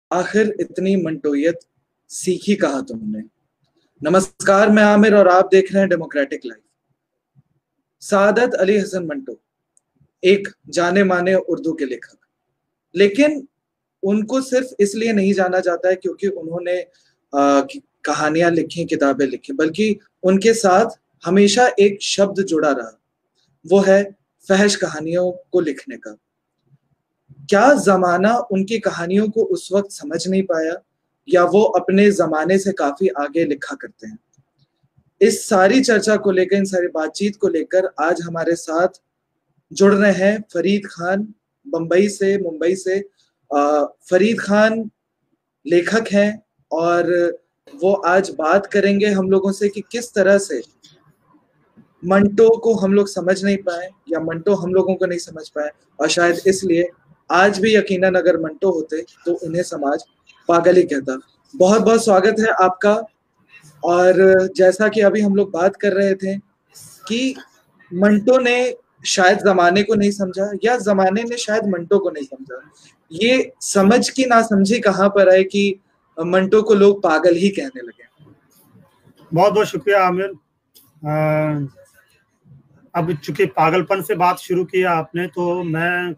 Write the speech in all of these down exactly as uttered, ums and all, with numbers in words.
आखिर इतनी मंटोयत सीखी कहाँ तुमने। नमस्कार, मैं आमिर और आप देख रहे हैं डेमोक्रेटिक लाइफ। सादत अली हसन मंटो एक जाने माने उर्दू के लेखक, लेकिन उनको सिर्फ इसलिए नहीं जाना जाता है क्योंकि उन्होंने आ, कहानियां लिखी, किताबें लिखी, बल्कि उनके साथ हमेशा एक शब्द जुड़ा रहा, वो है फहश कहानियों को लिखने का। क्या जमाना उनकी कहानियों को उस वक्त समझ नहीं पाया, या वो अपने जमाने से काफी आगे लिखा करते हैं। इस सारी चर्चा को लेकर, इन सारी बातचीत को लेकर आज हमारे साथ जुड़ रहे हैं फरीद खान, बंबई से, मुंबई से। आ, फरीद खान लेखक हैं और वो आज बात करेंगे हम लोगों से कि किस तरह से मंटो को हम लोग समझ नहीं पाए या मंटो हम लोगों को नहीं समझ पाए, और शायद इसलिए आज भी यकीनन अगर मंटो होते तो उन्हें समाज पागल ही कहता। बहुत बहुत स्वागत है आपका। और जैसा कि अभी हम लोग बात कर रहे थे कि मंटो ने शायद जमाने को नहीं समझा या जमाने ने शायद मंटो को नहीं समझा, ये समझ की ना समझी कहाँ पर है कि मंटो को लोग पागल ही कहने लगे। बहुत बहुत शुक्रिया आमिर। अब चूंकि पागलपन से बात शुरू किया आपने, तो मैं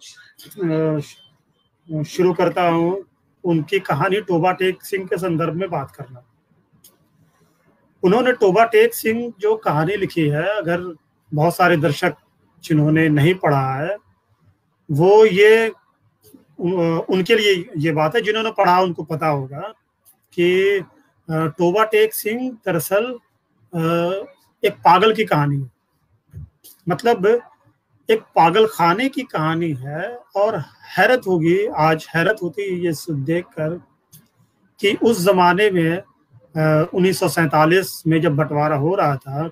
शुरू करता हूँ उनकी कहानी टोबा टेक सिंह के संदर्भ में बात करना। उन्होंने टोबा टेक सिंह जो कहानी लिखी है, अगर बहुत सारे दर्शक जिन्होंने नहीं पढ़ा है वो ये उनके लिए ये बात है, जिन्होंने पढ़ा उनको पता होगा कि टोबा टेक सिंह दरअसल एक पागल की कहानी है, मतलब एक पागल खाने की कहानी है। और हैरत होगी, आज हैरत होती है ये देखकर कि उस जमाने में उन्नीस सौ सैंतालीस में जब बंटवारा हो रहा था,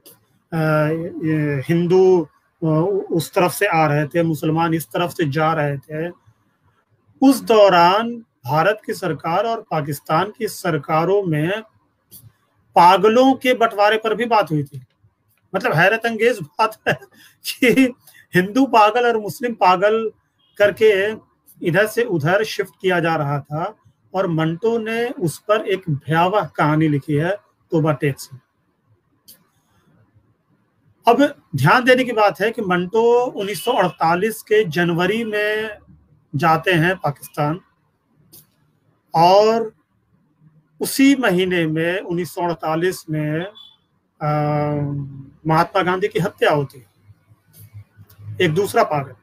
हिंदू उस तरफ से आ रहे थे, मुसलमान इस तरफ से जा रहे थे। उस दौरान भारत की सरकार और पाकिस्तान की सरकारों में पागलों के बंटवारे पर भी बात हुई थी। मतलब हैरत अंगेज बात है कि हिंदू पागल और मुस्लिम पागल करके इधर से उधर शिफ्ट किया जा रहा था, और मंटो ने उस पर एक भयावह कहानी लिखी है, टोबा टेक सिंह। अब ध्यान देने की बात है कि मंटो उन्नीस सौ अड़तालीस के जनवरी में जाते हैं पाकिस्तान, और उसी महीने में उन्नीस सौ अड़तालीस में महात्मा गांधी की हत्या होती है, एक दूसरा पागल।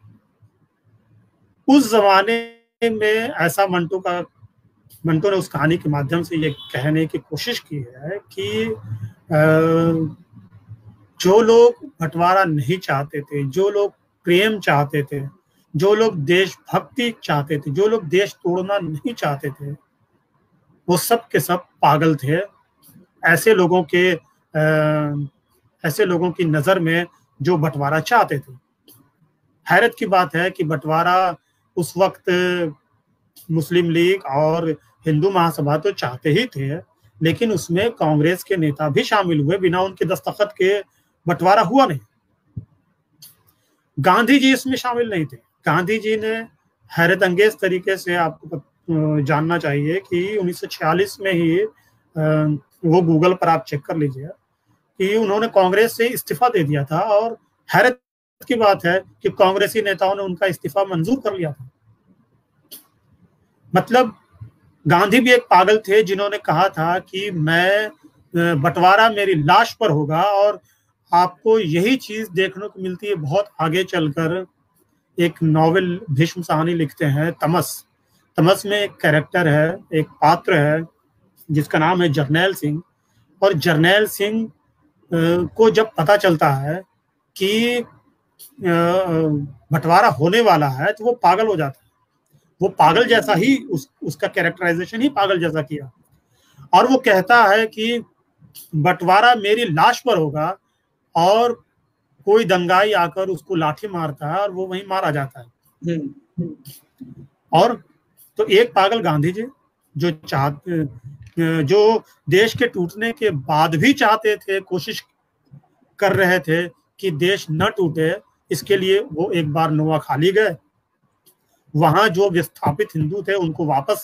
उस जमाने में ऐसा मंटो का मंटो ने उस कहानी के माध्यम से ये कहने की कोशिश की है कि जो लोग बंटवारा नहीं चाहते थे, जो लोग प्रेम चाहते थे, जो लोग देशभक्ति चाहते थे, जो लोग देश तोड़ना नहीं चाहते थे, वो सब के सब पागल थे। ऐसे लोगों के ऐसे लोगों की नजर में जो बंटवारा चाहते थे। हैरत की बात है कि बंटवारा उस वक्त मुस्लिम लीग और हिंदू महासभा तो चाहते ही थे, लेकिन उसमें कांग्रेस के नेता भी शामिल हुए। बिना उनके दस्तखत के बंटवारा हुआ नहीं। गांधी जी इसमें शामिल नहीं थे। गांधी जी ने हैरत अंगेज तरीके से, आपको जानना चाहिए कि उन्नीस सौ छियालीस में ही, वो गूगल पर आप चेक कर लीजिए कि उन्होंने कांग्रेस से इस्तीफा दे दिया था, और हैरत की बात है कि कांग्रेसी नेताओं ने उनका इस्तीफा मंजूर कर लिया था। मतलब गांधी भी एक पागल थे जिन्होंने कहा था कि मैं बंटवारा मेरी लाश पर होगा। और आपको यही चीज देखने को मिलती है बहुत आगे चलकर। एक नॉवेल भीष्म साहनी लिखते हैं तमस। तमस में एक कैरेक्टर है, एक पात्र है जिसका नाम है जर्नैल सिंह। और जर्नैल सिंह को जब पता चलता है कि बंटवारा होने वाला है, तो वो पागल हो जाता है। वो पागल जैसा ही, उस उसका कैरेक्टराइजेशन ही पागल जैसा किया, और वो कहता है कि बंटवारा मेरी लाश पर होगा, और कोई दंगाई आकर उसको लाठी मारता है और वो वहीं मारा जाता है। और तो एक पागल गांधी जी जो चाहते जो देश के टूटने के बाद भी चाहते थे, कोशिश कर रहे थे कि देश न टूटे, इसके लिए वो एक बार नोआखाली गए। वहां जो विस्थापित हिंदू थे उनको वापस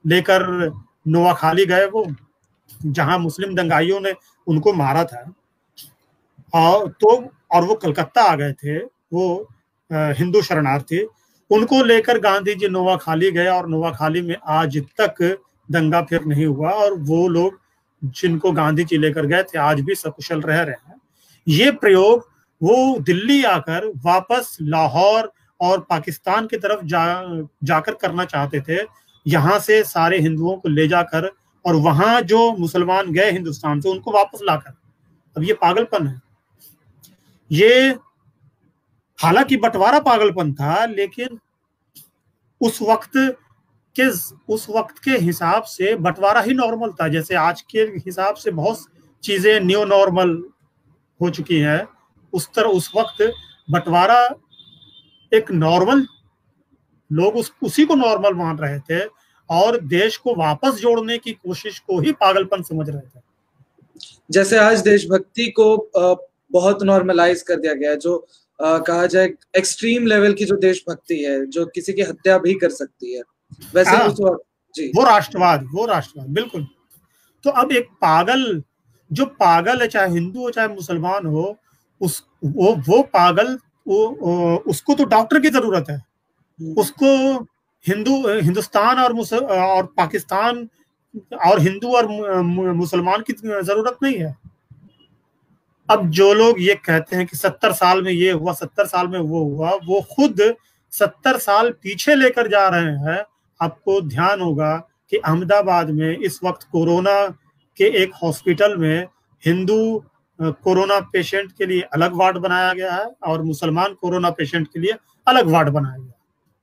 लेकर नोआखाली गए वो, जहां मुस्लिम दंगाइयों ने उनको मारा था, और तो और वो कलकत्ता आ गए थे, वो हिंदू शरणार्थी, उनको लेकर गांधी जी नोआखाली गए और नोआखाली में आज तक दंगा फिर नहीं हुआ, और वो लोग जिनको गांधी जी लेकर गए थे आज भी सकुशल रह रहे हैं। ये प्रयोग वो दिल्ली आकर वापस लाहौर और पाकिस्तान की तरफ जा जाकर करना चाहते थे, यहाँ से सारे हिंदुओं को ले जाकर और वहां जो मुसलमान गए हिंदुस्तान से उनको वापस लाकर। अब ये पागलपन है। ये हालांकि बंटवारा पागलपन था, लेकिन उस वक्त के उस वक्त के हिसाब से बंटवारा ही नॉर्मल था। जैसे आज के हिसाब से बहुत चीजें न्यू नॉर्मल हो चुकी है, उस तरह उस वक्त बंटवारा एक नॉर्मल, लोग उस उसी को नॉर्मल मान रहे थे और देश को वापस जोड़ने की कोशिश को ही पागलपन समझ रहे थे। जैसे आज देशभक्ति को बहुत नॉर्मलाइज कर दिया गया है, जो आ, कहा जाए एक्सट्रीम लेवल की जो देशभक्ति है, जो किसी की हत्या भी कर सकती है, वैसे हाँ, उस वक्त जी वो राष्ट्रवाद वो राष्ट्रवाद बिल्कुल। तो अब एक पागल, जो पागल है, चाहे हिंदू हो चाहे मुसलमान हो, उस वो वो पागल वो उसको तो डॉक्टर की जरूरत है, उसको हिंदू हिंदुस्तान और और पाकिस्तान और हिंदू और मुसलमान की जरूरत नहीं है। अब जो लोग ये कहते हैं कि सत्तर साल में ये हुआ, सत्तर साल में वो हुआ, वो खुद सत्तर साल पीछे लेकर जा रहे हैं। आपको ध्यान होगा कि अहमदाबाद में इस वक्त कोरोना के एक हॉस्पिटल में हिंदू कोरोना पेशेंट के लिए अलग वार्ड बनाया गया है और मुसलमान कोरोना पेशेंट के लिए अलग वार्ड बनाया गया।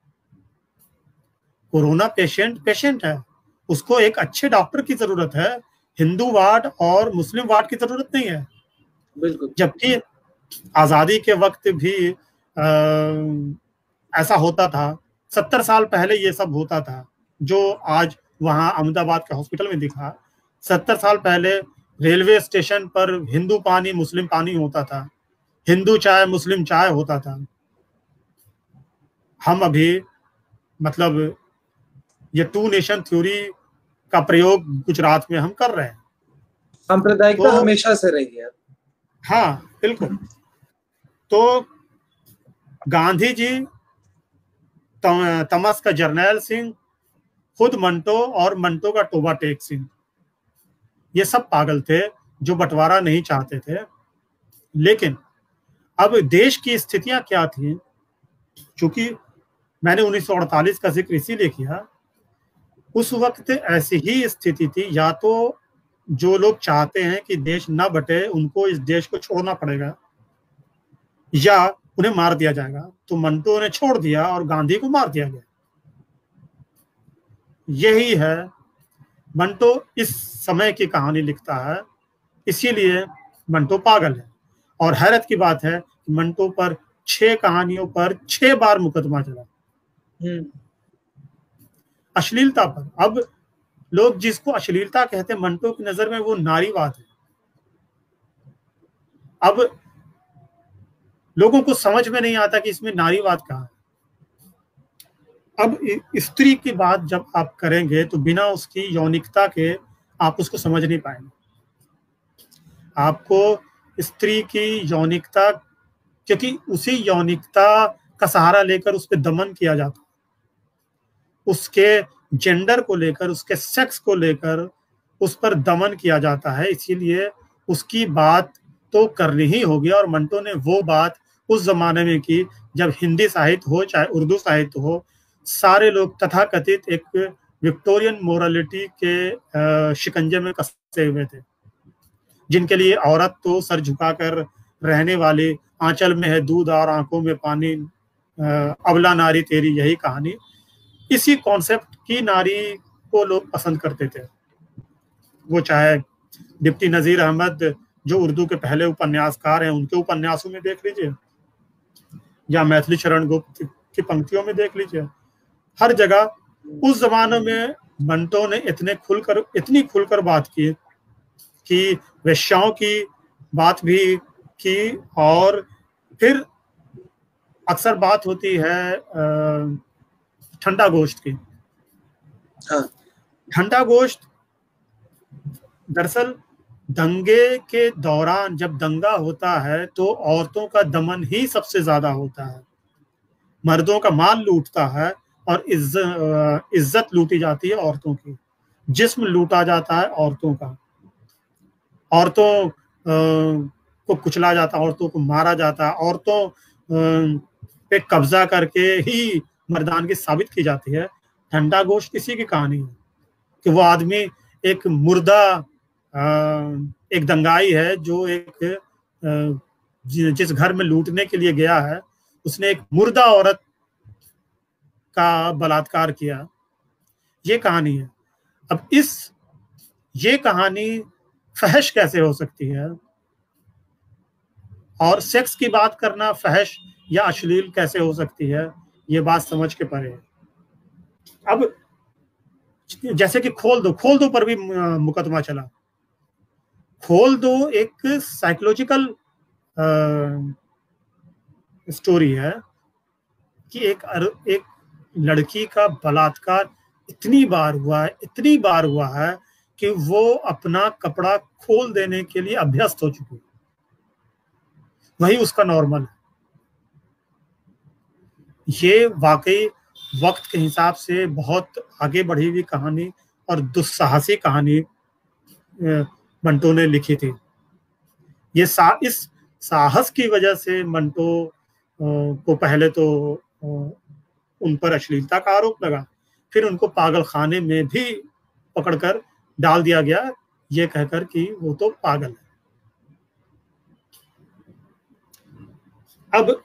कोरोना पेशेंट पेशेंट है, उसको एक अच्छे डॉक्टर की जरूरत है, हिंदू वार्ड और मुस्लिम वार्ड की जरूरत नहीं है। बिल्कुल। जबकि आजादी के वक्त भी आ, ऐसा होता था, सत्तर साल पहले ये सब होता था जो आज वहां अहमदाबाद के हॉस्पिटल में दिखा। सत्तर साल पहले रेलवे स्टेशन पर हिंदू पानी मुस्लिम पानी होता था, हिंदू चाय मुस्लिम चाय होता था। हम अभी मतलब ये टू नेशन थ्योरी का प्रयोग गुजरात में हम कर रहे हैं। सांप्रदायिकता तो, हमेशा से रही है। हाँ बिल्कुल। तो गांधी जी, तमस का जर्नैल सिंह, खुद मंटो और मंटो का टोबा टेक सिंह, ये सब पागल थे जो बंटवारा नहीं चाहते थे। लेकिन अब देश की स्थितियां क्या थी, चूंकि मैंने उन्नीस सौ अड़तालीस का जिक्र इसीलिए किया, उस वक्त ऐसी ही स्थिति थी। या तो जो लोग चाहते हैं कि देश न बटे उनको इस देश को छोड़ना पड़ेगा या उन्हें मार दिया जाएगा। तो मंटो ने छोड़ दिया और गांधी को मार दिया गया। यही है, मंटो इस समय की कहानी लिखता है, इसीलिए मंटो पागल है। और हैरत की बात है कि मंटो पर छह कहानियों पर छह बार मुकदमा चला, अश्लीलता पर। अब लोग जिसको अश्लीलता कहते हैं, मंटो की नजर में वो नारीवाद है। अब लोगों को समझ में नहीं आता कि इसमें नारीवाद कहाँ है। अब स्त्री की बात जब आप करेंगे तो बिना उसकी यौनिकता के आप उसको समझ नहीं पाएंगे। आपको स्त्री की यौनिकता, क्योंकि उसी यौनिकता का सहारा लेकर उस पर दमन किया जाता, उसके जेंडर को लेकर, उसके सेक्स को लेकर उस पर दमन किया जाता है। इसीलिए उसकी बात तो करनी ही होगी। और मंटो ने वो बात उस जमाने में की जब हिंदी साहित्य हो चाहे उर्दू साहित्य हो, सारे लोग तथाकथित एक विक्टोरियन मोरालिटी के शिकंजे में कसे हुए थे, जिनके लिए औरत तो सर झुकाकर रहने वाली, आंचल में है दूध और आंखों में पानी, अबला नारी तेरी यही कहानी। इसी कॉन्सेप्ट की नारी को लोग पसंद करते थे। वो चाहे डिप्टी नजीर अहमद जो उर्दू के पहले उपन्यासकार हैं, उनके उपन्यासों में देख लीजिए, या मैथिली शरण गुप्त की पंक्तियों में देख लीजिए, हर जगह उस जमाने में मंटो ने इतने खुलकर इतनी खुलकर बात की कि वेश्याओं की बात भी की। और फिर अक्सर बात होती है ठंडा गोश्त की। हाँ। ठंडा गोश्त दरअसल दंगे के दौरान जब दंगा होता है तो औरतों का दमन ही सबसे ज्यादा होता है, मर्दों का माल लूटता है और इज्जत इज्जत लूटी जाती है औरतों की, जिस्म लूटा जाता है औरतों का, औरतों को कुचला जाता है, औरतों को मारा जाता है, औरतों पे कब्जा करके ही मर्दानगी साबित की जाती है। ठंडा गोश्त इसी की कहानी है कि वो आदमी एक मुर्दा एक दंगाई है जो एक जिस घर में लूटने के लिए गया है उसने एक मुर्दा औरत का बलात्कार किया। ये कहानी है। अब इस ये कहानी फहश कैसे हो सकती है और सेक्स की बात करना फहश या अश्लील कैसे हो सकती है, ये बात समझ के परे है। अब जैसे कि खोल दो खोल दो पर भी मुकदमा चला। खोल दो एक साइकोलॉजिकल स्टोरी है कि एक एक लड़की का बलात्कार इतनी बार हुआ है इतनी बार हुआ है कि वो अपना कपड़ा खोल देने के लिए अभ्यस्त हो चुकी है, वही उसका नॉर्मल है। ये वाकई वक्त के हिसाब से बहुत आगे बढ़ी हुई कहानी और दुस्साहसी कहानी मंटो ने लिखी थी। ये सा, इस साहस की वजह से मंटो को पहले तो उन पर अश्लीलता का आरोप लगा, फिर उनको पागल खाने में भी पकड़कर डाल दिया गया, ये कहकर कि वो तो पागल है। अब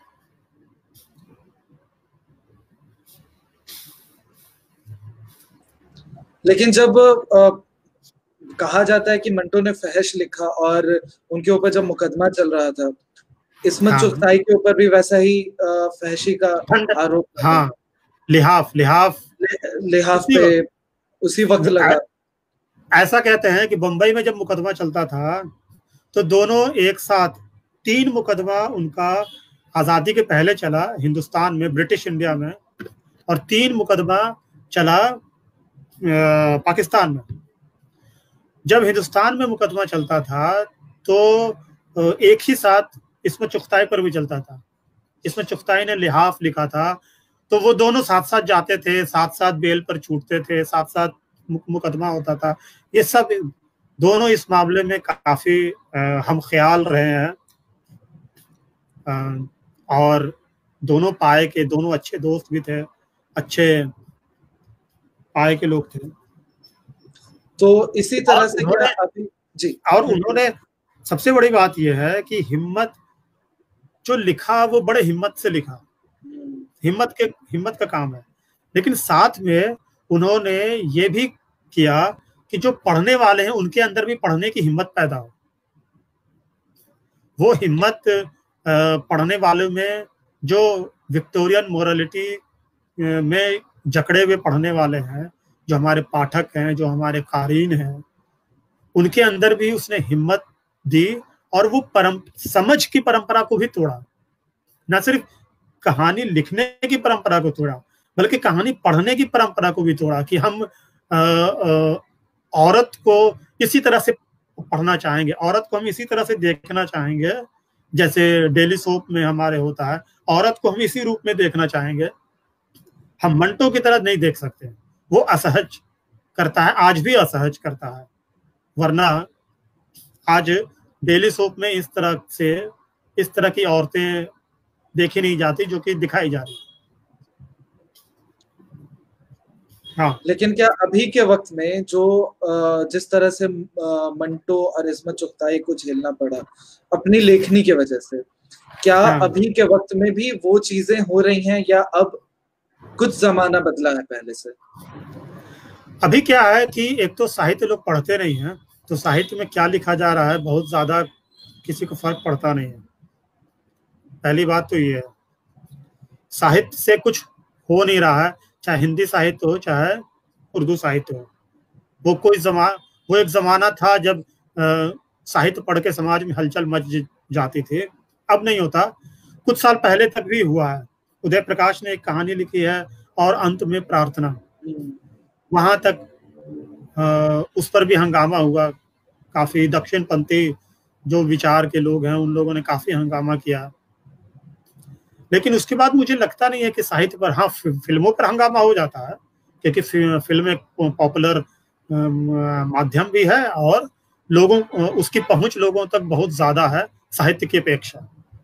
लेकिन जब आ, कहा जाता है कि मंटो ने फहश लिखा और उनके ऊपर जब मुकदमा चल रहा था, इस्मत हाँ। चुगताई के ऊपर भी वैसा ही फहशी का आरोप, हाँ, लिहाफ लिहाफ लिहाफ पे उसी वक्त लगा। ऐसा कहते हैं कि बंबई में जब मुकदमा चलता था तो दोनों एक साथ, तीन मुकदमा उनका आजादी के पहले चला हिंदुस्तान में, ब्रिटिश इंडिया में, और तीन मुकदमा चला पाकिस्तान में। जब हिंदुस्तान में मुकदमा चलता था तो एक ही साथ इसमें चुगताई पर भी चलता था। इसमें चुगताई ने लिहाफ लिखा था तो वो दोनों साथ साथ जाते थे, साथ साथ बेल पर छूटते थे, साथ साथ मुकदमा होता था। ये सब दोनों इस मामले में काफी हम ख्याल रहे हैं और दोनों पाए के दोनों अच्छे दोस्त भी थे, अच्छे पाए के लोग थे। तो इसी तरह से क्या अभी जी और उन्होंने सबसे बड़ी बात यह है कि हिम्मत जो लिखा वो बड़े हिम्मत से लिखा, हिम्मत के हिम्मत का काम है, लेकिन साथ में उन्होंने ये भी किया कि जो पढ़ने वाले हैं उनके अंदर भी पढ़ने की हिम्मत पैदा हो। वो हिम्मत पढ़ने वालों में जो विक्टोरियन मोरालिटी में जकड़े हुए पढ़ने वाले हैं, जो हमारे पाठक हैं, जो हमारे कारीन हैं, उनके अंदर भी उसने हिम्मत दी और वो परम समझ की परंपरा को भी तोड़ा। न सिर्फ कहानी लिखने की परंपरा को तोड़ा बल्कि कहानी पढ़ने की परंपरा को भी तोड़ा कि हम आ, आ, औरत को इसी तरह से पढ़ना चाहेंगे, औरत को हम इसी तरह से देखना चाहेंगे जैसे डेली सोप में हमारे होता है, औरत को हम इसी रूप में देखना चाहेंगे। हम मंटो की तरह नहीं देख सकते, वो असहज करता है, आज भी असहज करता है। वरना आज डेली सोप में इस तरह से इस तरह की औरतें देखी नहीं जाती जो कि दिखाई जा रही। हाँ, लेकिन क्या अभी के वक्त में जो जिस तरह से मंटो और इस्मत चुगताई को झेलना पड़ा अपनी लेखनी की वजह से, क्या हाँ। अभी के वक्त में भी वो चीजें हो रही हैं या अब कुछ जमाना बदला है पहले से? अभी क्या है कि एक तो साहित्य लोग पढ़ते नहीं हैं, तो साहित्य में क्या लिखा जा रहा है बहुत ज्यादा किसी को फर्क पड़ता नहीं है। पहली बात तो ये है, साहित्य से कुछ हो नहीं रहा है, चाहे हिंदी साहित्य हो चाहे उर्दू साहित्य हो। वो कोई जमा वो एक जमाना था जब साहित्य पढ़ के समाज में हलचल मच जाती थी, अब नहीं होता। कुछ साल पहले तक भी हुआ है। उदय प्रकाश ने एक कहानी लिखी है और अंत में प्रार्थना, वहां तक उस पर भी हंगामा हुआ। काफी दक्षिणपंथी जो विचार के लोग हैं उन लोगों ने काफी हंगामा किया। लेकिन उसके बाद मुझे लगता नहीं है कि साहित्य पर, हाँ फिल्मों पर हंगामा हो जाता है, क्योंकि फिल्म एक पॉपुलर माध्यम भी है और लोगों उसकी पहुंच लोगों तक बहुत ज्यादा है साहित्य की अपेक्षा।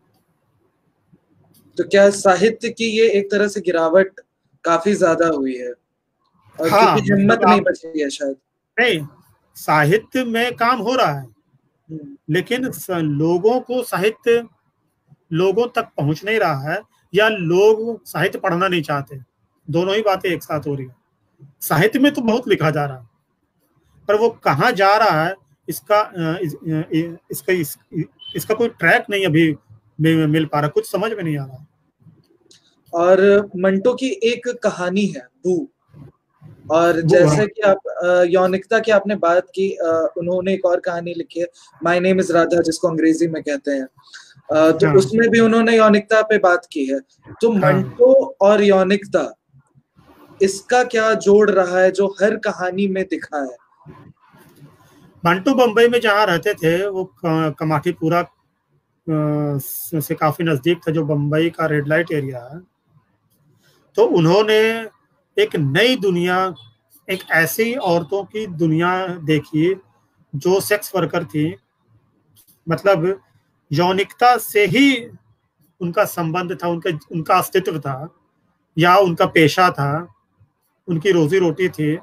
तो क्या साहित्य की ये एक तरह से गिरावट काफी ज्यादा हुई है, और हाँ, क्योंकि हिम्मत मतलब नहीं बची है शायद? नहीं, साहित्य में काम हो रहा है, लेकिन लोगों को साहित्य लोगों तक पहुंच नहीं रहा है, या लोग साहित्य पढ़ना नहीं चाहते। दोनों ही बातें एक साथ हो रही है। साहित्य में तो बहुत लिखा जा रहा है, पर वो कहाँ जा रहा है इसका इस, इसका इस, इसका कोई ट्रैक नहीं अभी मिल पा रहा, कुछ समझ में नहीं आ रहा। और मंटो की एक कहानी है बू, और जैसे कि आप यौनिकता की आपने बात की, उन्होंने एक और कहानी लिखी है माय नेम इज राधा, जिसको अंग्रेजी में कहते हैं, तो हाँ। उसमें भी उन्होंने यौनिकता पे बात की है। तो हाँ। मंटो और यौनिकता, इसका क्या जोड़ रहा है जो हर कहानी में दिखा है? मंटो बंबई में जहाँ रहते थे वो कमाठीपुरा से काफी नजदीक था, जो बंबई का रेड लाइट एरिया है। तो उन्होंने एक नई दुनिया, एक ऐसी औरतों की दुनिया देखी जो सेक्स वर्कर थी। मतलब यौनिकता से ही उनका संबंध था, उनका उनका अस्तित्व था, या उनका पेशा था, उनकी रोजी रोटी थी।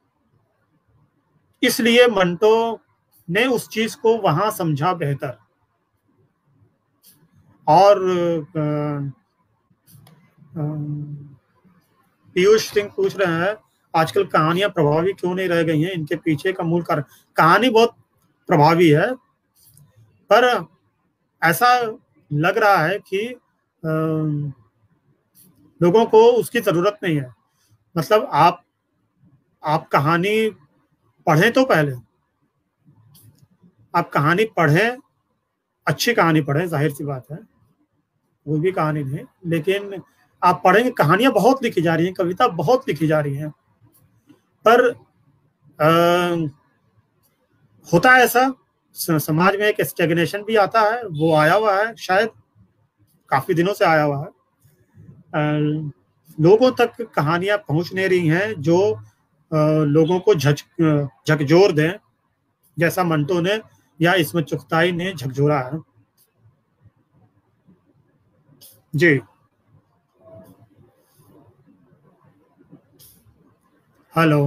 इसलिए मंटो ने उस चीज को वहां समझा बेहतर। और पीयूष सिंह पूछ रहे हैं आजकल कहानियां प्रभावी क्यों नहीं रह गई हैं, इनके पीछे का मूल कारण। कहानी बहुत प्रभावी है, पर ऐसा लग रहा है कि लोगों को उसकी जरूरत नहीं है। मतलब आप आप कहानी पढ़ें, तो पहले आप कहानी पढ़ें, अच्छी कहानी पढ़ें, जाहिर सी बात है, वो भी कहानी नहीं, लेकिन आप पढ़ेंगे कहानियां बहुत लिखी जा रही हैं, कविता बहुत लिखी जा रही हैं, पर आ, होता है ऐसा समाज में एक स्टेगनेशन भी आता है, वो आया हुआ है, शायद काफी दिनों से आया हुआ है। आ, लोगों तक कहानियां पहुंच नहीं रही हैं जो आ, लोगों को झक झकझोर दें, जैसा मंटो ने या इस्मत चुगताई ने झकझोरा है। जी हेलो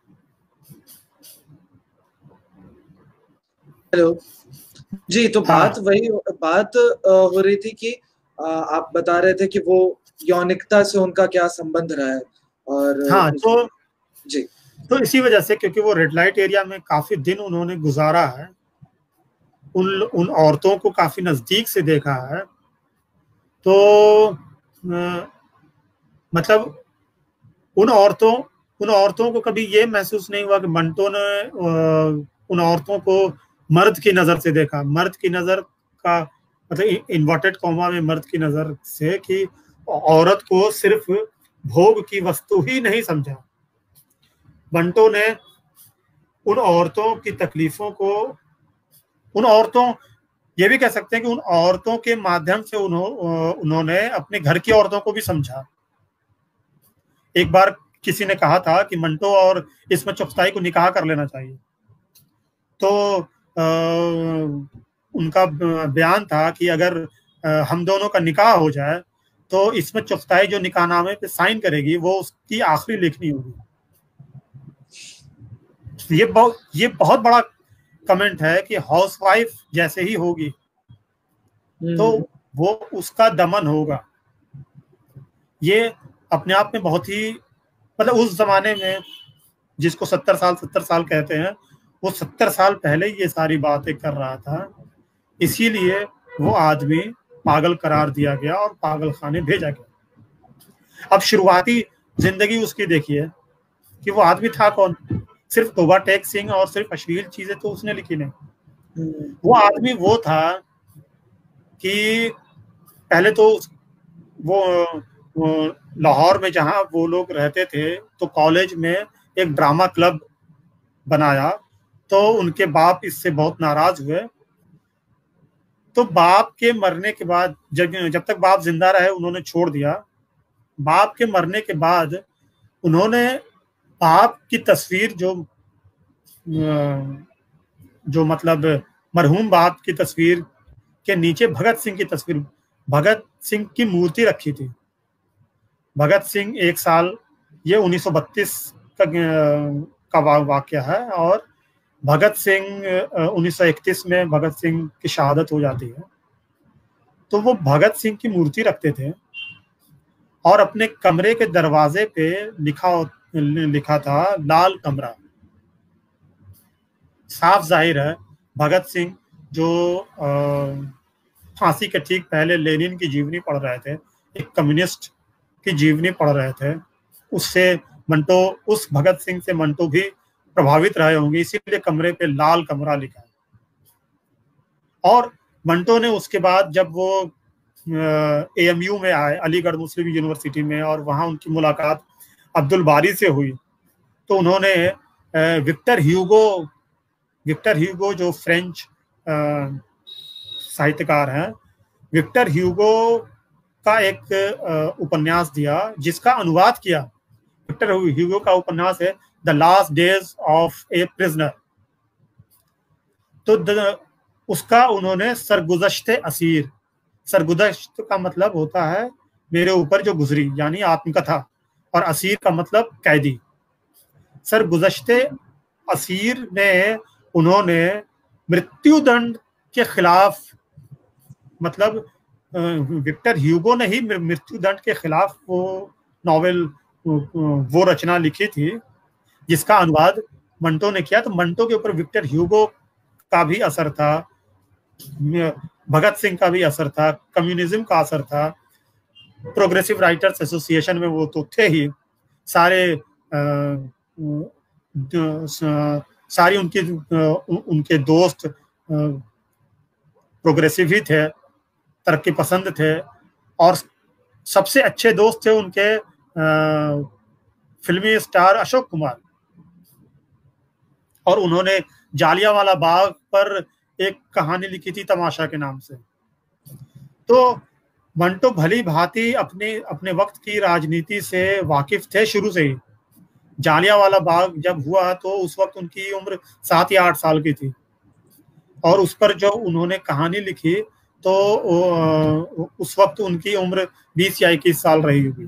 हेलो जी। तो हाँ। बात वही बात हो रही थी कि आप बता रहे थे कि वो यौनिकता से उनका क्या संबंध रहा है। और हाँ, तो जी तो इसी वजह से, क्योंकि वो रेड लाइट एरिया में काफी दिन उन्होंने गुजारा है, उन उन औरतों को काफी नजदीक से देखा है, तो आ, मतलब उन औरतों उन औरतों को कभी ये महसूस नहीं हुआ कि मंटो ने उन औरतों को मर्द की नजर से देखा। मर्द की नजर का मतलब इन्वर्टेड कॉमा में मर्द की नजर से, कि औरत को सिर्फ भोग की वस्तु ही नहीं समझा। मंटो ने उन औरतों की तकलीफों को, उन औरतों, ये भी कह सकते हैं कि उन औरतों के माध्यम से उन्हों, उन्होंने अपने घर की औरतों को भी समझा। एक बार किसी ने कहा था कि मंटो और इस्मत चुगताई को निकाह कर लेना चाहिए, तो आ, उनका बयान था कि अगर आ, हम दोनों का निकाह हो जाए तो इस्मत चुगताई जो निकाहनामे पे साइन करेगी वो उसकी आखिरी लेखनी होगी। ये बहुत ये बहुत बड़ा कमेंट है कि हाउसवाइफ जैसे ही होगी तो वो उसका दमन होगा। ये अपने आप में बहुत ही, मतलब उस जमाने में जिसको सत्तर साल सत्तर साल कहते हैं, वो सत्तर साल पहले ये सारी बातें कर रहा था, इसीलिए वो आदमी पागल करार दिया गया और पागल खाने भेजा गया। अब शुरुआती जिंदगी उसकी देखिए कि वो आदमी था कौन। सिर्फ तोबा टेक सिंह और सिर्फ अश्लील चीजें तो उसने लिखी नहीं। वो आदमी वो था कि पहले तो वो, वो लाहौर में जहां वो लोग रहते थे, तो कॉलेज में एक ड्रामा क्लब बनाया तो उनके बाप इससे बहुत नाराज हुए। तो बाप के मरने के बाद, जब जब तक बाप जिंदा रहे उन्होंने छोड़ दिया। बाप के मरने के बाद उन्होंने बाप की तस्वीर, जो जो मतलब मरहूम बाप की तस्वीर के नीचे भगत सिंह की तस्वीर, भगत सिंह की मूर्ति रखी थी। भगत सिंह एक साल, ये उन्नीस सौ बत्तीस का, का वाकया है, और भगत सिंह उन्नीस सौ इकतीस में भगत सिंह की शहादत हो जाती है। तो वो भगत सिंह की मूर्ति रखते थे और अपने कमरे के दरवाजे पे लिखा लिखा था लाल कमरा। साफ जाहिर है भगत सिंह जो फांसी के ठीक पहले लेनिन की जीवनी पढ़ रहे थे, एक कम्युनिस्ट की जीवनी पढ़ रहे थे, उससे मंटो, उस भगत सिंह से मंटो भी प्रभावित रहे होंगे, इसीलिए कमरे पे लाल कमरा लिखा है। और मंटो ने उसके बाद जब वो एएमयू में आए, अलीगढ़ मुस्लिम यूनिवर्सिटी में, और वहाँ उनकी मुलाकात अब्दुल बारी से हुई, तो उन्होंने विक्टर ह्यूगो विक्टर ह्यूगो जो फ्रेंच साहित्यकार हैं, विक्टर ह्यूगो का एक उपन्यास दिया जिसका अनुवाद किया। विक्टर ह्यूगो का उपन्यास है the last days of a prisoner. तो उसका उन्होंने सरगुज़श्ते असीर, सरगुज़श्त का मतलब होता है मेरे ऊपर जो गुजरी, यानी आत्मकथा, और असीर का मतलब कैदी। सरगुज़श्ते असीर में उन्होंने मृत्युदंड के खिलाफ, मतलब विक्टर ह्यूगो ने ही मृत्युदंड के खिलाफ वो नॉवेल, वो रचना लिखी थी जिसका अनुवाद मंटो ने किया। तो मंटो के ऊपर विक्टर ह्यूगो का भी असर था, भगत सिंह का भी असर था, कम्युनिज्म का असर था, प्रोग्रेसिव राइटर्स एसोसिएशन में वो तो थे ही, सारे आ, सारी उनके उनके दोस्त प्रोग्रेसिव ही थे, तरक्की पसंद थे, और सबसे अच्छे दोस्त थे उनके आ, फिल्मी स्टार अशोक कुमार। और उन्होंने जालियांवाला बाग पर एक कहानी लिखी थी तमाशा के नाम से। तो मंटो भली भांति अपने अपने वक्त की राजनीति से वाकिफ थे शुरू से ही। जालियांवाला बाग जब हुआ तो उस वक्त उनकी उम्र सात या आठ साल की थी, और उस पर जो उन्होंने कहानी लिखी तो उस वक्त उनकी उम्र बीस या इक्कीस साल रही होगी।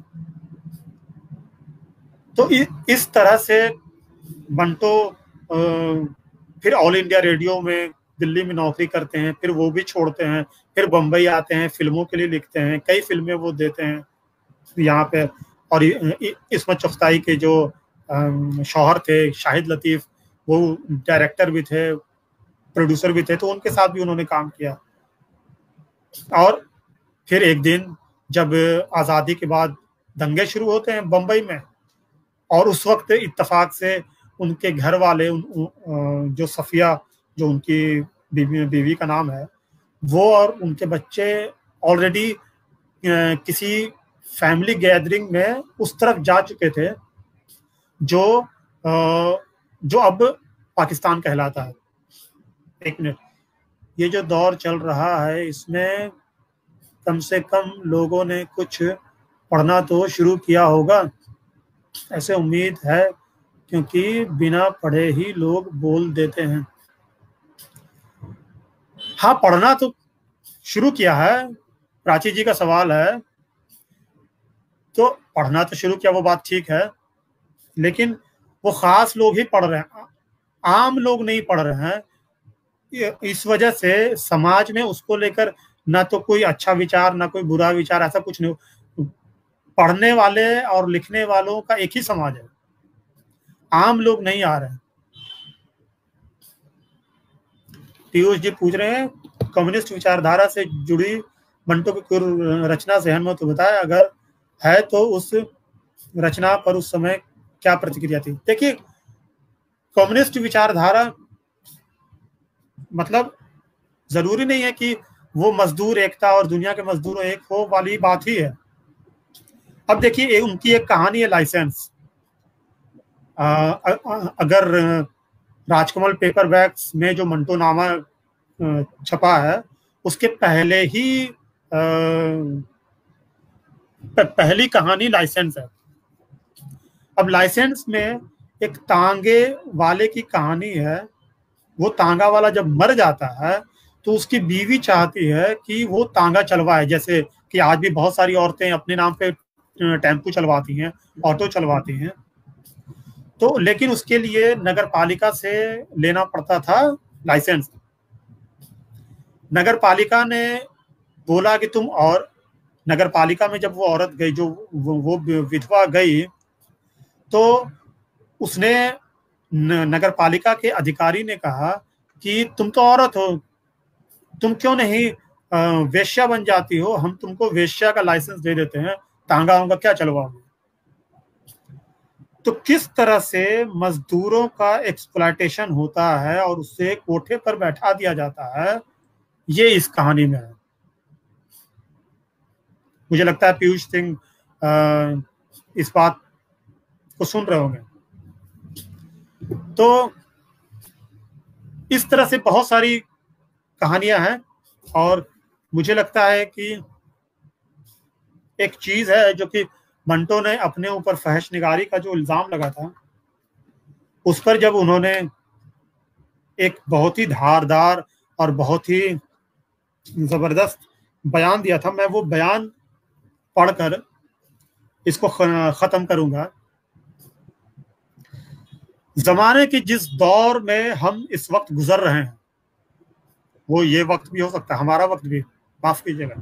तो इस तरह से मंटो फिर ऑल इंडिया रेडियो में दिल्ली में नौकरी करते हैं, फिर वो भी छोड़ते हैं, फिर बम्बई आते हैं, फिल्मों के लिए लिखते हैं, कई फिल्में वो देते हैं यहाँ पे। और इस्मत चुगताई के जो शौहर थे शाहिद लतीफ़, वो डायरेक्टर भी थे, प्रोड्यूसर भी थे, तो उनके साथ भी उन्होंने काम किया। और फिर एक दिन जब आज़ादी के बाद दंगे शुरू होते हैं बम्बई में, और उस वक्त इत्तेफाक से उनके घर वाले उन, उन, जो सफिया, जो उनकी बीवी बीवी का नाम है, वो और उनके बच्चे ऑलरेडी किसी फैमिली गैदरिंग में उस तरफ जा चुके थे जो जो अब पाकिस्तान कहलाता है। एक मिनट, ये जो दौर चल रहा है इसमें कम से कम लोगों ने कुछ पढ़ना तो शुरू किया होगा, ऐसे उम्मीद है, क्योंकि बिना पढ़े ही लोग बोल देते हैं। हाँ, पढ़ना तो शुरू किया है, प्राची जी का सवाल है, तो पढ़ना तो शुरू किया, वो बात ठीक है, लेकिन वो खास लोग ही पढ़ रहे हैं, आम लोग नहीं पढ़ रहे हैं। इस वजह से समाज में उसको लेकर ना तो कोई अच्छा विचार ना कोई बुरा विचार, ऐसा कुछ नहीं। पढ़ने वाले और लिखने वालों का एक ही समाज है, आम लोग नहीं आ रहे हैं। पीयूष जी पूछ रहे हैं कम्युनिस्ट विचारधारा से जुड़ी मंटो की रचना से हमें तो बताया, अगर है तो उस रचना पर उस समय क्या प्रतिक्रिया थी। देखिए, कम्युनिस्ट विचारधारा मतलब जरूरी नहीं है कि वो मजदूर एकता और दुनिया के मजदूर एक हो वाली बात ही है। अब देखिए, उनकी एक कहानी है लाइसेंस। आ, अगर राजकमल पेपर बैग्स में जो मंटो नामा छपा है, उसके पहले ही आ, पहली कहानी लाइसेंस है। अब लाइसेंस में एक तांगे वाले की कहानी है। वो तांगा वाला जब मर जाता है तो उसकी बीवी चाहती है कि वो तांगा चलवाए, जैसे कि आज भी बहुत सारी औरतें अपने नाम पे टेम्पू चलवाती हैं, ऑटो चलवाती हैं। तो लेकिन उसके लिए नगर पालिका से लेना पड़ता था लाइसेंस। नगर पालिका ने बोला कि तुम, और नगर पालिका में जब वो औरत गई, जो वो, वो विधवा गई, तो उसने नगर पालिका के अधिकारी ने कहा कि तुम तो औरत हो, तुम क्यों नहीं वेश्या बन जाती हो, हम तुमको वेश्या का लाइसेंस दे देते हैं, तांगा वांगा क्या चलवाओगे। तो किस तरह से मजदूरों का एक्सप्लॉयटेशन होता है और उससे कोठे पर बैठा दिया जाता है, ये इस कहानी में है। मुझे लगता है पीयूष सिंह इस बात को सुन रहे होंगे। तो इस तरह से बहुत सारी कहानियां हैं, और मुझे लगता है कि एक चीज है जो कि मंटो ने अपने ऊपर फहशनिगारी का जो इल्जाम लगा था, उस पर जब उन्होंने एक बहुत ही धारदार और बहुत ही जबरदस्त बयान दिया था, मैं वो बयान पढ़कर इसको खत्म करूंगा। जमाने के जिस दौर में हम इस वक्त गुजर रहे हैं, वो ये वक्त भी हो सकता है, हमारा वक्त भी, माफ कीजिएगा,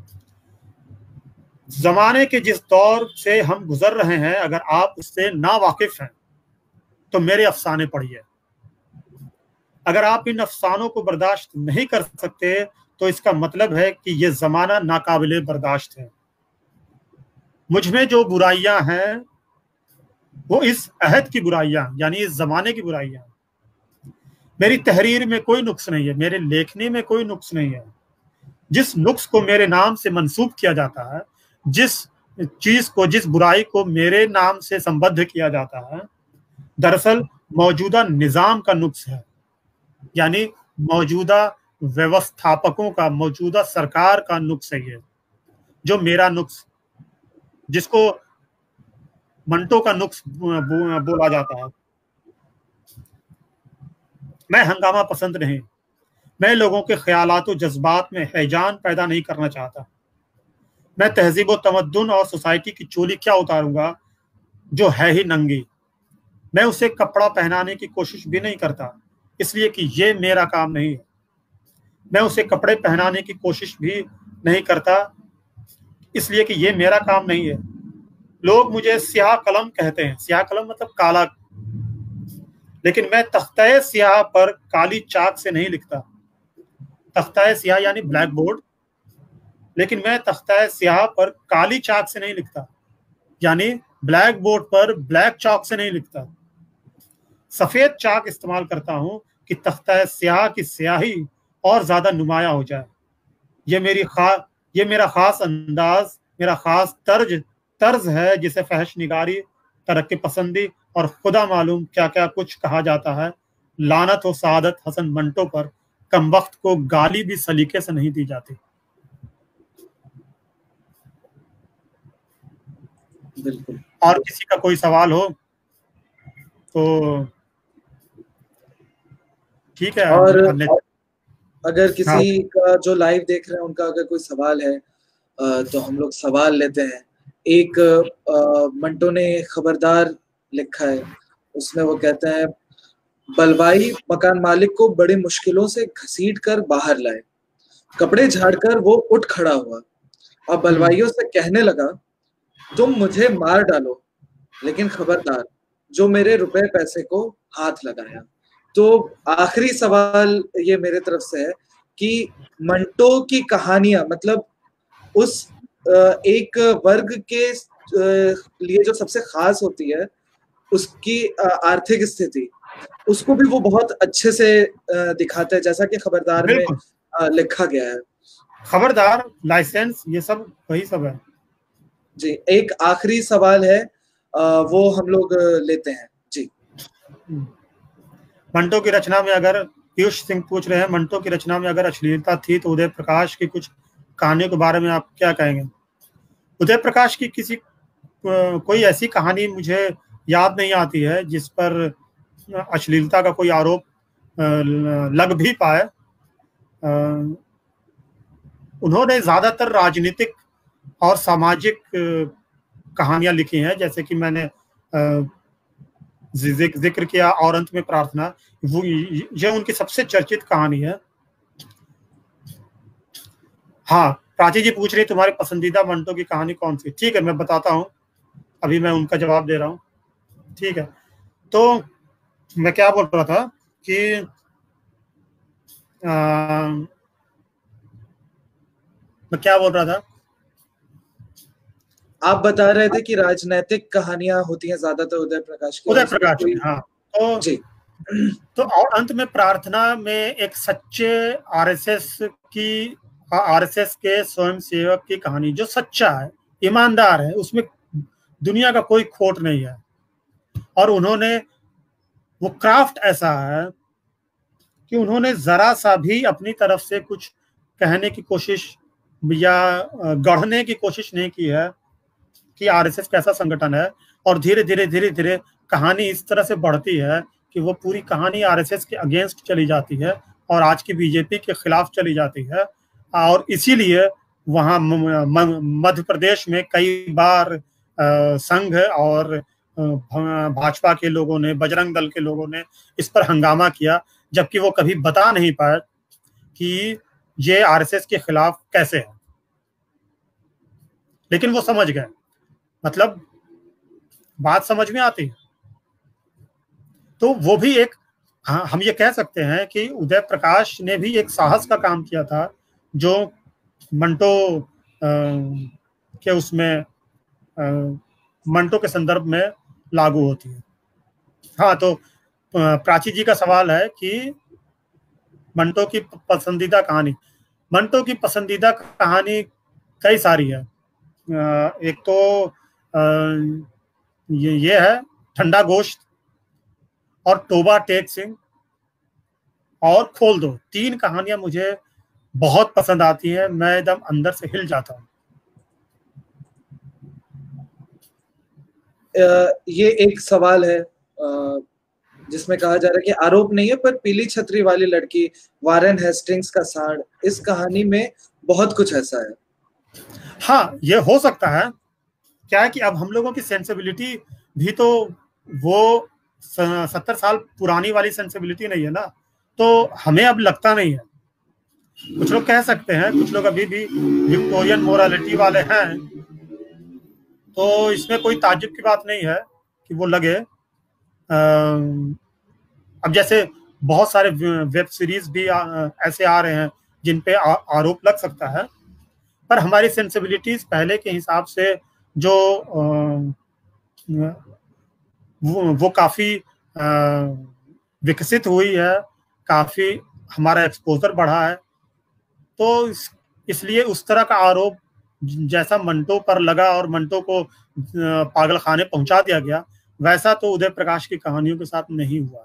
जमाने के जिस दौर से हम गुजर रहे हैं, अगर आप उससे ना वाकिफ हैं तो मेरे अफसाने पढ़िए। अगर आप इन अफसानों को बर्दाश्त नहीं कर सकते तो इसका मतलब है कि ये जमाना नाकाबिले बर्दाश्त है। मुझ में जो बुराइयां हैं वो इस अहद की बुराइयां, यानी इस जमाने की बुराइयां। मेरी तहरीर में कोई नुक्स नहीं है, मेरे लेखनी में कोई नुक्स नहीं है। जिस नुक्स को मेरे नाम से मंसूब किया जाता है, जिस चीज को, जिस बुराई को मेरे नाम से संबद्ध किया जाता है, दरअसल मौजूदा निजाम का नुक्स है, यानी मौजूदा व्यवस्थापकों का, मौजूदा सरकार का नुक्स है ये, जो मेरा नुक्स, जिसको मंटो का नुक्स बोला जाता है। मैं हंगामा पसंद नहीं, मैं लोगों के ख्यालात और जज्बात में हैजान पैदा नहीं करना चाहता। मैं तहजीब और तमद्दुन और सोसाइटी की चोली क्या उतारूंगा जो है ही नंगी। मैं उसे कपड़ा पहनाने की कोशिश भी नहीं करता, इसलिए कि ये मेरा काम नहीं है। मैं उसे कपड़े पहनाने की कोशिश भी नहीं करता, इसलिए कि ये मेरा काम नहीं है। लोग मुझे स्याह कलम कहते हैं, स्याह कलम मतलब काला, लेकिन मैं तख्ते स्याह पर काली चाक से नहीं लिखता। तख्ता स्याह यानी ब्लैक बोर्ड, लेकिन मैं तख्ता स्याह पर काली चाक से नहीं लिखता, यानी ब्लैक बोर्ड पर ब्लैक चॉक से नहीं लिखता। सफेद चाक इस्तेमाल करता हूं कि तख्ता स्याह की स्याही और ज्यादा नुमाया हो जाए। ये मेरी खा ये मेरा खास अंदाज, मेरा खास तर्ज तर्ज है जिसे फहशनिगारी, तरक्की पसंदी और खुदा मालूम क्या क्या कुछ कहा जाता है। लानत हो सादत हसन मंटो पर, कमबख्त को गाली भी सलीके से नहीं दी जाती। बिल्कुल। और किसी का कोई सवाल हो तो ठीक है। और अगर किसी हाँ। का जो लाइव देख रहे हैं उनका अगर कोई सवाल है तो हम लोग सवाल लेते हैं। एक मंटो ने खबरदार लिखा है, उसमें वो कहते हैं, बलवाई मकान मालिक को बड़ी मुश्किलों से घसीट कर बाहर लाए, कपड़े झाड़कर वो उठ खड़ा हुआ और बलवाइयों से कहने लगा, तुम मुझे मार डालो लेकिन खबरदार जो मेरे रुपए पैसे को हाथ लगाया। तो आखिरी सवाल ये मेरे तरफ से है कि मंटो की कहानियां, मतलब उस एक वर्ग के लिए जो सबसे खास होती है, उसकी आर्थिक स्थिति, उसको भी वो बहुत अच्छे से दिखाता है, जैसा कि खबरदार में लिखा गया है। खबरदार, लाइसेंस, ये सब वही सब है जी। एक आखिरी सवाल है, वो हम लोग लेते हैं जी। मंटो की रचना में अगर, पीयूष सिंह पूछ रहे हैं, मंटो की रचना में अगर अश्लीलता थी तो उदय प्रकाश की कुछ कहानियों के बारे में आप क्या कहेंगे? उदय प्रकाश की किसी कोई ऐसी कहानी मुझे याद नहीं आती है जिस पर अश्लीलता का कोई आरोप लग भी पाए। उन्होंने ज्यादातर राजनीतिक और सामाजिक कहानियां लिखी हैं, जैसे कि मैंने जिक्र किया और अंत में प्रार्थना, वो ये उनकी सबसे चर्चित कहानी है। हाँ, प्राची जी पूछ रही तुम्हारी पसंदीदा मंटो की कहानी कौन सी? ठीक है, मैं बताता हूँ, अभी मैं उनका जवाब दे रहा हूँ। ठीक है, तो मैं क्या बोल रहा था कि आ, मैं क्या बोल रहा था आप बता रहे थे कि राजनीतिक कहानियां होती हैं ज्यादातर उदय प्रकाश की। उदय प्रकाश की, हाँ। तो जी तो और अंत में प्रार्थना में एक सच्चे आरएसएस की आरएसएस के स्वयंसेवक की कहानी, जो सच्चा है, ईमानदार है, उसमें दुनिया का कोई खोट नहीं है। और उन्होंने वो क्राफ्ट ऐसा है कि उन्होंने जरा सा भी अपनी तरफ से कुछ कहने की कोशिश या गढ़ने की कोशिश नहीं की है कि आरएसएस कैसा संगठन है। और धीरे धीरे धीरे धीरे कहानी इस तरह से बढ़ती है कि वो पूरी कहानी आरएसएस के अगेंस्ट चली जाती है और आज की बीजेपी के खिलाफ चली जाती है। और इसीलिए वहाँ मध्य प्रदेश में कई बार संघ और भाजपा के लोगों ने, बजरंग दल के लोगों ने इस पर हंगामा किया, जबकि वो कभी बता नहीं पाए कि ये आरएसएस के खिलाफ कैसे है। लेकिन वो समझ गए, मतलब बात समझ में आती है। तो वो भी एक, हाँ, हम ये कह सकते हैं कि उदय प्रकाश ने भी एक साहस का काम किया था, जो मंटो आ, के उसमें आ, मंटो के संदर्भ में लागू होती है। हाँ, तो प्राची जी का सवाल है कि मंटो की पसंदीदा कहानी। मंटो की पसंदीदा कहानी कई सारी है। एक तो ये ये है ठंडा गोश्त और तोबा टेक सिंह और खोल दो। तीन कहानियां मुझे बहुत पसंद आती हैं, मैं एकदम अंदर से हिल जाता हूँ। ये एक सवाल है जिसमें कहा जा रहा है कि आरोप नहीं है पर पीली छतरी वाली लड़की वारेन हेस्टिंग्स का सांड, इस कहानी में बहुत कुछ ऐसा है। हाँ, ये हो सकता है। क्या है कि अब हम लोगों की सेंसिबिलिटी भी तो वो सत्तर साल पुरानी वाली सेंसिबिलिटी नहीं है ना, तो हमें अब लगता नहीं है। कुछ लोग कह सकते हैं, कुछ लोग अभी भी विक्टोरियन मोरालिटी वाले हैं, तो इसमें कोई ताज्जुब की बात नहीं है कि वो लगे। अब जैसे बहुत सारे वेब सीरीज भी ऐसे आ रहे हैं जिन पे आरोप लग सकता है, पर हमारी सेंसिबिलिटीज पहले के हिसाब से जो वो, वो काफी विकसित हुई है, काफी हमारा एक्सपोजर बढ़ा है। तो इस, इसलिए उस तरह का आरोप जैसा मंटो पर लगा और मंटो को पागल खाने पहुंचा दिया गया, वैसा तो उदय प्रकाश की कहानियों के साथ नहीं हुआ है।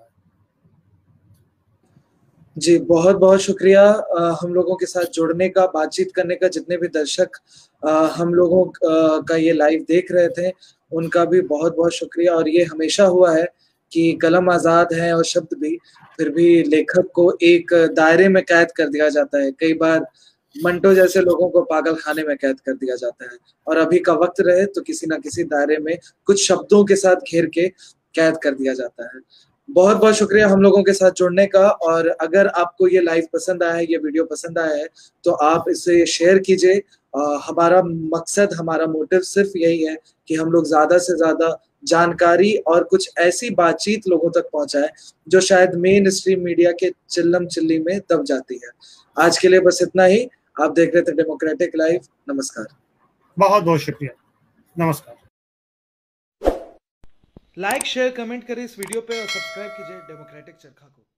जी बहुत बहुत शुक्रिया हम लोगों के साथ जुड़ने का, बातचीत करने का। जितने भी दर्शक हम लोगों का ये लाइव देख रहे थे उनका भी बहुत बहुत शुक्रिया। और ये हमेशा हुआ है कि कलम आजाद है और शब्द भी, फिर भी लेखक को एक दायरे में कैद कर दिया जाता है। कई बार मंटो जैसे लोगों को पागल खाने में कैद कर दिया जाता है, और अभी का वक्त रहे तो किसी ना किसी दायरे में कुछ शब्दों के साथ घेर के कैद कर दिया जाता है। बहुत बहुत शुक्रिया हम लोगों के साथ जुड़ने का। और अगर आपको ये लाइव पसंद आया है, ये वीडियो पसंद आया है, तो आप इसे शेयर कीजिए। हमारा मकसद, हमारा मोटिव सिर्फ यही है कि हम लोग ज्यादा से ज्यादा जानकारी और कुछ ऐसी बातचीत लोगों तक पहुंचाए जो शायद मेन स्ट्रीम मीडिया के चिल्लम चिल्ली में दब जाती है। आज के लिए बस इतना ही। आप देख रहे थे डेमोक्रेटिक लाइव। नमस्कार, बहुत बहुत शुक्रिया, नमस्कार। लाइक शेयर कमेंट करें इस वीडियो पे और सब्सक्राइब कीजिए डेमोक्रेटिक चरखा को।